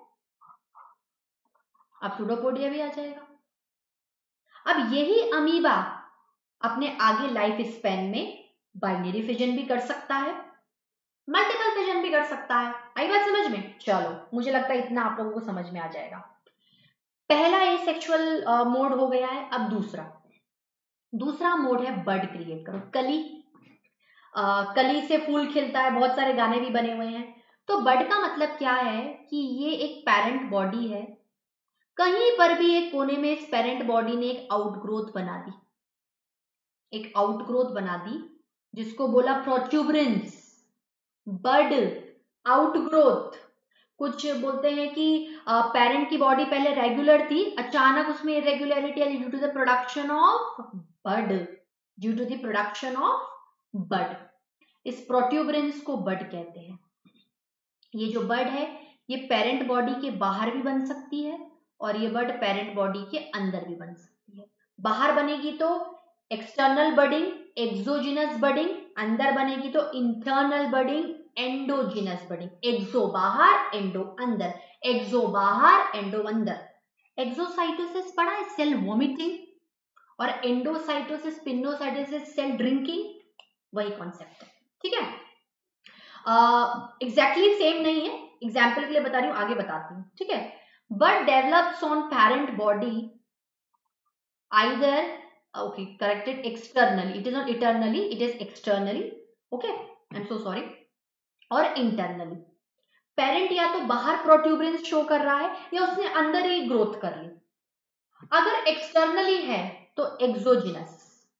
अब सूडोपोडिया भी आ जाएगा। अब यही अमीबा अपने आगे लाइफ स्पैन में बाइनरी फिजन भी कर सकता है, मल्टीपल फिजन भी कर सकता है। आई बात समझ में? चलो, मुझे लगता है इतना आप लोगों को समझ में आ जाएगा। पहला ये सेक्सुअल मोड हो गया है। अब दूसरा दूसरा मोड है बर्ड क्रिएट करो, कली। आ, कली से फूल खिलता है, बहुत सारे गाने भी बने हुए हैं। तो बर्ड का मतलब क्या है कि ये एक पेरेंट बॉडी है, कहीं पर भी एक कोने में इस पेरेंट बॉडी ने एक आउटग्रोथ बना दी, एक आउटग्रोथ बना दी जिसको बोला प्रोट्यूबरेंस। Bird outgrowth. कुछ बोलते हैं कि पेरेंट की बॉडी पहले रेगुलर थी, अचानक उसमें इरेगुलरिटी आई due to the production of bud, due to the production of bud. इस प्रोट्यूबरेंस को बर्ड कहते हैं। ये जो बर्ड है ये पेरेंट बॉडी के बाहर भी बन सकती है और ये बर्ड पेरेंट बॉडी के अंदर भी बन सकती है। बाहर बनेगी तो एक्सटर्नल बर्डिंग, एक्सोजिनस बर्डिंग। अंदर बनेगी तो इंटरनल बर्डिंग, एंडोजिनस बर्डिंग। एक्सो बाहर, एंडो अंदर, एक्सो बाहर, एंडो अंदर। एक्सोसाइटोसिस पढ़ा है, सेल वोमिटिंग, और एंडोसाइटोसिस, पिनोसाइटोसिस, सेल ड्रिंकिंग, वही कॉन्सेप्ट है। ठीक है, एग्जैक्टली uh, सेम exactly नहीं है, एग्जाम्पल के लिए बता रही हूं, आगे बताती हूँ। ठीक है, but develops on parent body either, okay corrected, externally, it is not internally, it is externally, okay I am so sorry, और इंटरनली। पेरेंट या तो बाहर प्रोट्यूबरेंस शो कर रहा है या उसने अंदर ही ग्रोथ कर ली। अगर एक्सटर्नली है तो एक्सोजिनस,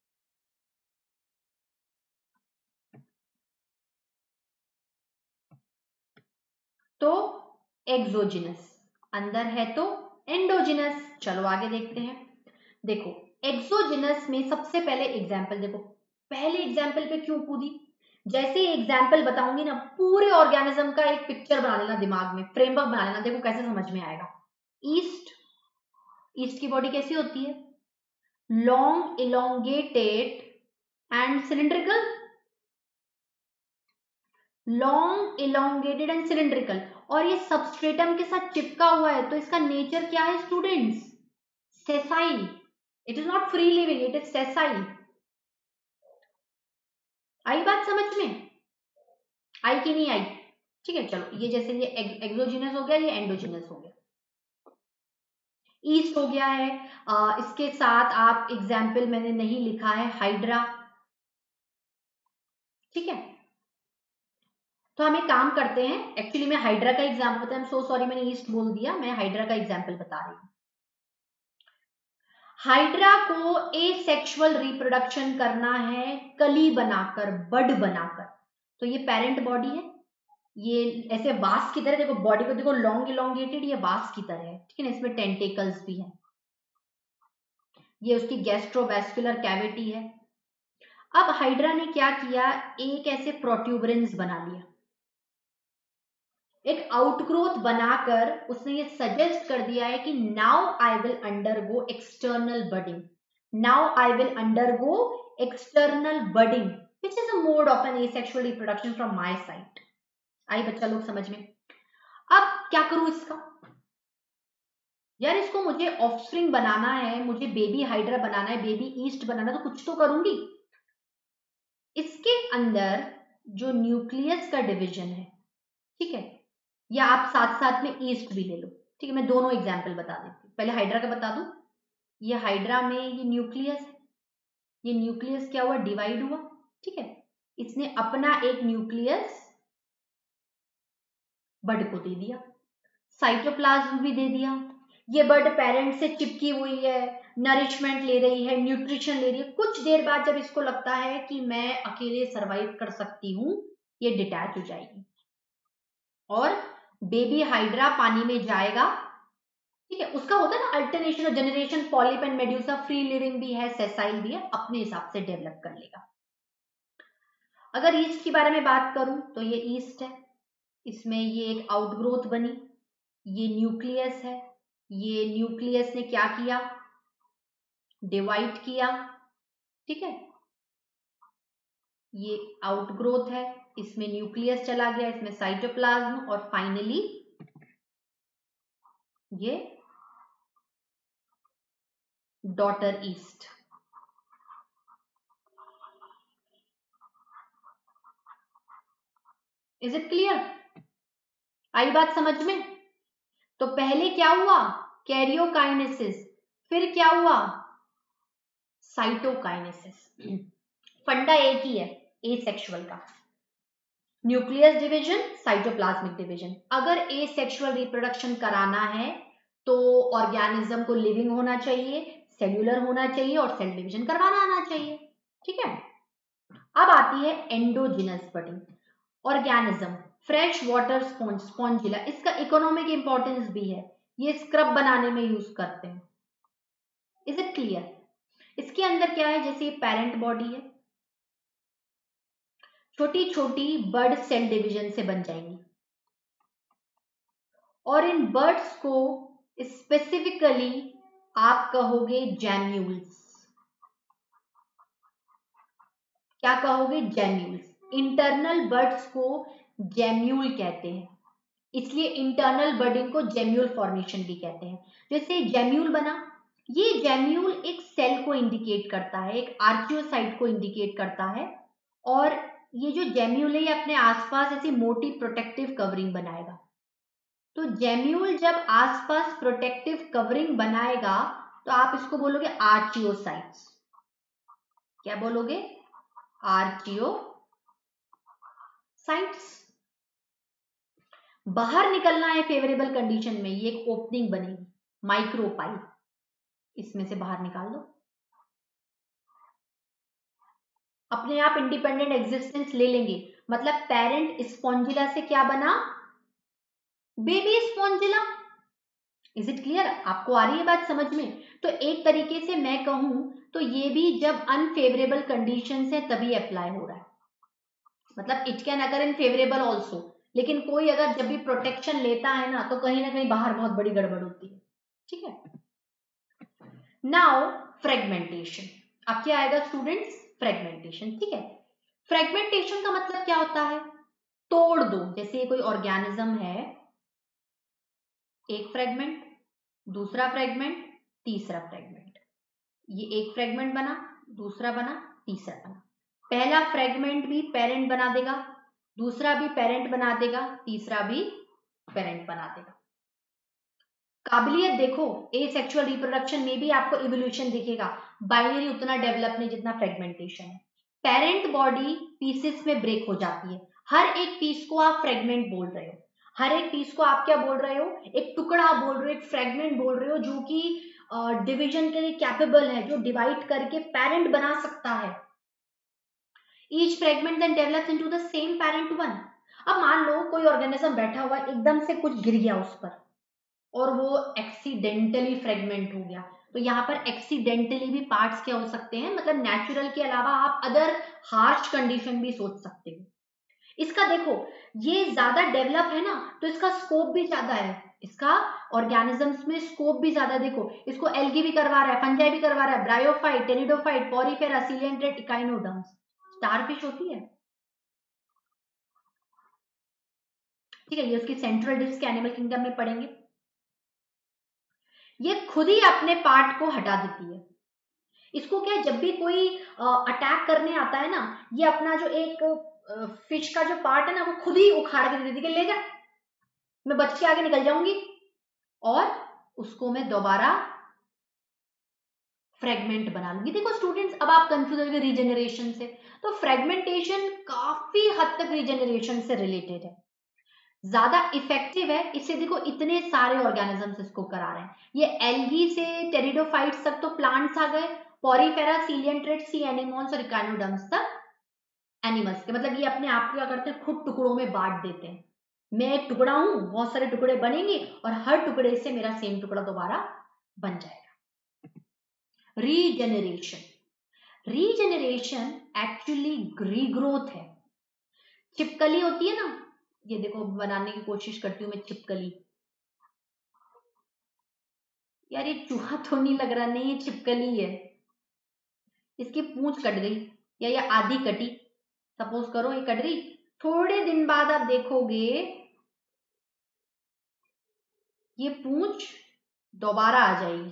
तो एक्सोजिनस, अंदर है तो एंडोजिनस। चलो आगे देखते हैं। देखो एक्सोजिनस में सबसे पहले एग्जाम्पल देखो, पहले एग्जाम्पल पे क्यों कूदी? जैसे ही एग्जाम्पल बताऊंगी ना, पूरे ऑर्गेनिज्म का एक पिक्चर बना लेना दिमाग में, फ्रेमवर्क बना लेना, देखो कैसे समझ में आएगा। ईस्ट, ईस्ट की बॉडी कैसी होती है? Long, elongated and cylindrical, long, elongated and cylindrical. और ये सबस्ट्रेटम के साथ चिपका हुआ है, तो इसका नेचर क्या है students? Sessile. It is not free living, it is sessile. आई बात समझ में? आई कि नहीं आई? ठीक है, चलो ये जैसे ये एक्सोजिनस हो गया, ये एंडोजिनस हो गया, ईस्ट हो गया है। आ, इसके साथ आप एग्जाम्पल मैंने नहीं लिखा है, हाइड्रा। ठीक है, तो हम एक काम करते हैं, एक्चुअली मैं हाइड्रा का एग्जाम्पल बता, सो सॉरी मैंने ईस्ट बोल दिया, मैं हाइड्रा का एग्जाम्पल बता रही हूँ। हाइड्रा को एसेक्सुअल रिप्रोडक्शन करना है कली बनाकर, बड बनाकर। तो ये पेरेंट बॉडी है, ये ऐसे वास की तरह, देखो बॉडी को देखो लॉन्ग इलोंगेटेड, ये वास की तरह है, ठीक है ना, इसमें टेंटेकल्स भी है, ये उसकी गैस्ट्रोवेस्कुलर कैविटी है। अब हाइड्रा ने क्या किया, एक ऐसे प्रोट्यूबरेंस बना लिया, एक आउटग्रोथ बनाकर उसने ये सजेस्ट कर दिया है कि now I will undergo external budding, now I will undergo external budding which is a mode of an asexual reproduction from my side. आई बच्चा लोग समझ में? अब क्या करूं इसका, यार इसको मुझे ऑफस्प्रिंग बनाना है, मुझे बेबी हाइड्रा बनाना है, बेबी ईस्ट बनाना है, तो कुछ तो करूंगी। इसके अंदर जो न्यूक्लियस का डिवीजन है, ठीक है, या आप साथ साथ में ईस्ट भी ले लो, ठीक है, मैं दोनों एग्जाम्पल बता देती हूँ, पहले हाइड्रा का बता दूं। ये हाइड्रा में ये न्यूक्लियस है, ये न्यूक्लियस क्या हुआ, डिवाइड हुआ, ठीक है, इसने अपना एक न्यूक्लियस बर्ड को दे दिया, साइटोप्लाज्म भी दे दिया, ये बर्ड पेरेंट से चिपकी हुई है, नरिशमेंट ले रही है, न्यूट्रिशन ले रही है, कुछ देर बाद जब इसको लगता है कि मैं अकेले सरवाइव कर सकती हूं, ये डिटैच हो जाएगी और बेबी हाइड्रा पानी में जाएगा, ठीक है, उसका होता है ना अल्टरनेशन और generation, polyp and medusa, free living भी है, सेसाइल भी है, अपने हिसाब से डेवलप कर लेगा। अगर ईस्ट के बारे में बात करूं तो ये ईस्ट है, इसमें ये एक आउटग्रोथ बनी, ये न्यूक्लियस है, ये न्यूक्लियस ने क्या किया, डिवाइड किया, ठीक है, ये आउटग्रोथ है, इसमें न्यूक्लियस चला गया, इसमें साइटोप्लाज्म, और फाइनली ये daughter yeast. Is it clear? आई बात समझ में? तो पहले क्या हुआ, कैरियोकाइनेसिस, फिर क्या हुआ, साइटोकाइनेसिस। फंडा एक ही है एसेक्सुअल का, न्यूक्लियस डिवीजन, साइटोप्लाज्मिक डिवीजन। अगर एसेक्सुअल रिप्रोडक्शन कराना है तो ऑर्गेनिज्म को लिविंग होना चाहिए, सेल्यूलर होना चाहिए और सेल डिवीजन करवाना आना चाहिए, ठीक है। अब आती है endogenous budding, organism, fresh water sponge, Spongilla, इसका इकोनॉमिक इंपॉर्टेंस भी है, ये स्क्रब बनाने में यूज करते हैं। Is it clear? इसके अंदर क्या है, जैसे ये पेरेंट बॉडी है, छोटी छोटी बर्ड सेल डिवीजन से बन जाएंगी और इन बर्ड्स को स्पेसिफिकली आप कहोगे जैम्यूल्स। क्या कहोगे, जैम्यूल्स। इंटरनल बर्ड्स को जैम्यूल कहते हैं, इसलिए इंटरनल बर्डिंग को जैम्यूल फॉर्मेशन भी कहते हैं। जैसे जैम्यूल बना, ये जैम्यूल एक सेल को इंडिकेट करता है, एक आर्कियोसाइट को इंडिकेट करता है, और ये जो जैम्यूल है ये अपने आसपास ऐसी मोटी प्रोटेक्टिव कवरिंग बनाएगा। तो जैम्यूल जब आसपास प्रोटेक्टिव कवरिंग बनाएगा तो आप इसको बोलोगे आर्कियोसाइट्स। क्या बोलोगे, आर्कियोसाइट्स। बाहर निकलना है फेवरेबल कंडीशन में, ये एक ओपनिंग बनेगी, माइक्रोपाइप, इसमें से बाहर निकाल दो, अपने आप इंडिपेंडेंट एग्जिस्टेंस ले लेंगे। मतलब पेरेंट स्पॉन्जिला से क्या बना, baby Spongilla. Is it clear? आपको आ रही है बात समझ में? तो एक तरीके से मैं कहूं तो ये भी जब अनफेवरेबल कंडीशन है तभी अप्लाई हो रहा है, मतलब इट कैन अगर इन फेवरेबल ऑल्सो, लेकिन कोई अगर जब भी प्रोटेक्शन लेता है ना तो कहीं ना कहीं बाहर बहुत बड़ी गड़बड़ होती है, ठीक है। नाउ फ्रेगमेंटेशन, अब क्या आएगा स्टूडेंट्स, फ्रेगमेंटेशन, ठीक है। फ्रेगमेंटेशन का मतलब क्या होता है, तोड़ दो, जैसे कोई ऑर्गेनिज्म है, एक फ्रेगमेंट, दूसरा फ्रेगमेंट, तीसरा फ्रेगमेंट, ये एक फ्रेगमेंट बना, दूसरा बना, तीसरा बना, पहला फ्रेगमेंट भी पेरेंट बना देगा, दूसरा भी पेरेंट बना देगा, तीसरा भी पेरेंट बना देगा। काबिलियत देखो, ए सेक्सुअल रिप्रोडक्शन में भी आपको इवोल्यूशन दिखेगा, बाइनरी उतना डेवलप नहीं जितना फ्रेगमेंटेशन है। पेरेंट बॉडी पीसेस में ब्रेक हो जाती है, हर एक पीस को आप फ्रेगमेंट बोल रहे हो, हर एक पीस को आप क्या बोल रहे हो, एक टुकड़ा बोल रहे हो, एक फ्रेगमेंट बोल रहे हो, जो कि डिवीजन uh, के लिए कैपेबल है, जो डिवाइड करके पेरेंट बना सकता है। Each fragment then develops into the same parent one. अब मान लो कोई ऑर्गेनिज्म बैठा हुआ एकदम से कुछ गिर गया उस पर और वो एक्सीडेंटली फ्रेगमेंट हो गया, तो यहाँ पर एक्सीडेंटली भी पार्ट्स क्या हो सकते हैं, मतलब नेचुरल के अलावा आप अदर हार्श कंडीशन भी सोच सकते हो। इसका देखो ये ज्यादा डेवलप है ना, तो इसका स्कोप भी ज्यादा है, इसका ऑर्गेनिजम्स में स्कोप भी ज्यादा। देखो इसको एल्गी भी करवा रहा है, फंजाई भी करवा रहा है, bryophyte, pteridophyte, Porifera, coelenterate, echinoderms, starfish होती है, ठीक है, ये उसकी सेंट्रल डिस्क के एनिमल किंगडम में पढ़ेंगे। ये खुद ही अपने पार्ट को हटा देती है। इसको क्या, जब भी कोई अटैक करने आता है ना, ये अपना जो एक फिश का जो पार्ट है ना, वो खुद ही उखाड़ के दे देती है, ले जा, मैं बच के आगे निकल जाऊंगी, और उसको मैं दोबारा फ्रेगमेंट बना लूंगी। देखो स्टूडेंट्स, अब आप कंफ्यूज हो गए रीजनरेशन से, तो फ्रेगमेंटेशन काफी हद तक रीजनरेशन से रिलेटेड है, ज्यादा इफेक्टिव है। इससे देखो इतने सारे ऑर्गेनिजम्स इसको करा रहे हैं, ये एल्गी से टेरिडोफाइट्स तक तो प्लांट्स आ गए, पॉरीफेरा, सीलिएंट्रेट, सी एनिमोन्स और इकाइनोडर्म्स तक एनिमल्स के, मतलब ये अपने आप को क्या करते हैं, खुद टुकड़ों में बांट देते हैं, मैं एक टुकड़ा हूं, बहुत सारे टुकड़े बनेंगे और हर टुकड़े से मेरा सेम टुकड़ा दोबारा बन जाएगा। रीजेनरेशन, रीजेनरेशन एक्चुअली रीग्रोथ है। छिपकली होती है ना, ये देखो बनाने की कोशिश करती हूँ मैं छिपकली, यार ये चूहा तो नहीं लग रहा, नहीं ये छिपकली है, इसकी पूंछ कट गई या ये आधी कटी, सपोज करो ये कट गई, थोड़े दिन बाद आप देखोगे ये पूंछ दोबारा आ जाएगी।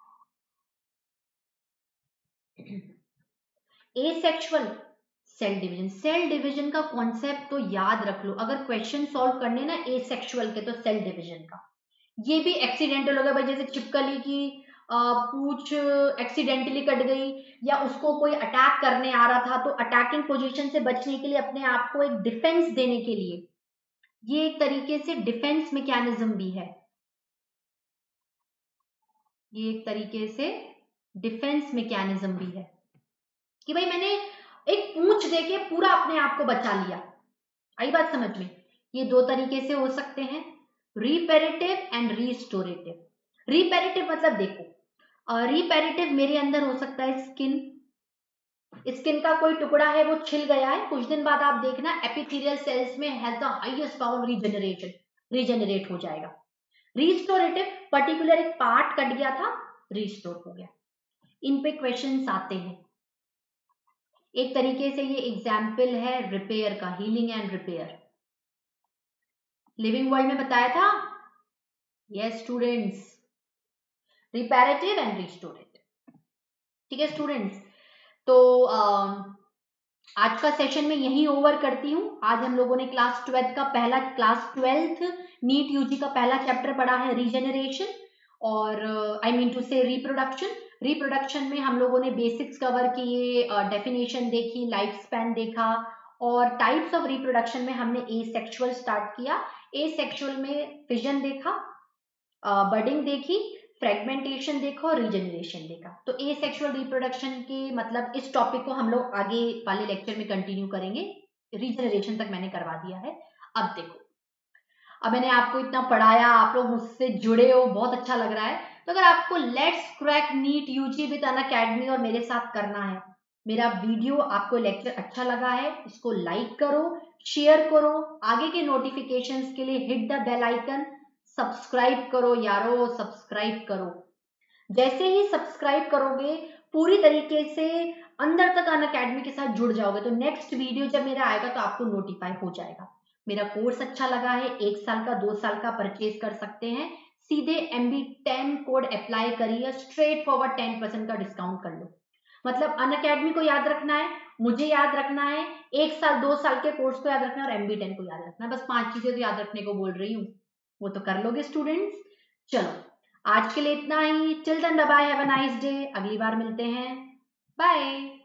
Asexual cell division, cell division का कॉन्सेप्ट तो याद रख लो, अगर क्वेश्चन सॉल्व करने ना एसेक्सुअल के, तो सेल डिवीजन का, ये भी एक्सीडेंटल होगा भाई, जैसे चिपकली की पूंछ एक्सीडेंटली कट गई, या उसको कोई अटैक करने आ रहा था, तो अटैकिंग पोजीशन से बचने के लिए, अपने आप को एक डिफेंस देने के लिए, ये एक तरीके से डिफेंस मैकेनिज्म भी है, ये एक तरीके से डिफेंस मैकेनिज्म भी है, कि भाई मैंने एक पूंछ देके पूरा अपने आप को बचा लिया। आई बात समझ में? ये दो तरीके से हो सकते हैं, रिपेरेटिव एंड रीस्टोरेटिव। रिपेरेटिव मतलब देखो, रिपेरेटिव मेरे अंदर हो सकता है स्किन, स्किन का कोई टुकड़ा है वो छिल गया है, कुछ दिन बाद आप देखना एपिथेलियल सेल्स में has the highest power regeneration, regenerate हो जाएगा। रिस्टोरेटिव, पर्टिकुलर एक पार्ट कट गया था, रिस्टोर हो गया। इन पे क्वेश्चंस आते हैं, एक तरीके से ये एग्जाम्पल है रिपेयर का, healing and repair, living world में बताया था। Yes students, reparative and restorative, ठीक है स्टूडेंट्स। तो आ, आज का सेशन में यही ओवर करती हूँ। आज हम लोगों ने क्लास ट्वेल्थ का पहला क्लास ट्वेल्थ नीट यूजी का पहला चैप्टर पढ़ा है रीजनरेशन, और I mean to say reproduction. Reproduction में हम लोगों ने बेसिक्स कवर किए, डेफिनेशन देखी, लाइफ स्पैन देखा, और टाइप्स ऑफ रिप्रोडक्शन में हमने ए सेक्सुअल स्टार्ट किया, ए सेक्सुअल में फिजन देखा, बडिंग देखी, फ्रेगमेंटेशन देखा और रीजनरेशन देखा। तो ए सेक्सुअल रिप्रोडक्शन के मतलब इस टॉपिक को हम लोग आगे वाले लेक्चर में कंटिन्यू करेंगे, रीजनरेशन तक मैंने करवा दिया है। अब देखो, अब मैंने आपको इतना पढ़ाया, आप लोग मुझसे जुड़े हो, बहुत अच्छा लग रहा है। तो अगर आपको let's crack NEET UG with Unacademy और मेरे साथ करना है, मेरा वीडियो आपको लेक्चर अच्छा लगा है, इसको लाइक करो, शेयर करो, आगे के नोटिफिकेशंस के लिए hit the bell icon, subscribe करो यारो, सब्सक्राइब करो। जैसे ही सब्सक्राइब करोगे पूरी तरीके से अंदर तक अनअकैडमी के साथ जुड़ जाओगे, तो नेक्स्ट वीडियो जब मेरा आएगा तो आपको नोटिफाई हो जाएगा। मेरा कोर्स अच्छा लगा है, एक साल का, दो साल का परचेज कर सकते हैं, सीधे M B ten code apply करिए, स्ट्रेट फॉरवर्ड टेन परसेंट का डिस्काउंट कर लो। मतलब अनअकैडमी को याद रखना है, मुझे याद रखना है, एक साल दो साल के कोर्स को याद रखना है और एम बी टेन को याद रखना है। बस पांच चीजें तो याद रखने को बोल रही हूँ, वो तो कर लोगे स्टूडेंट्स। चलो आज के लिए इतना ही। Till then bye bye, have a nice day. अगली बार मिलते हैं। बाय।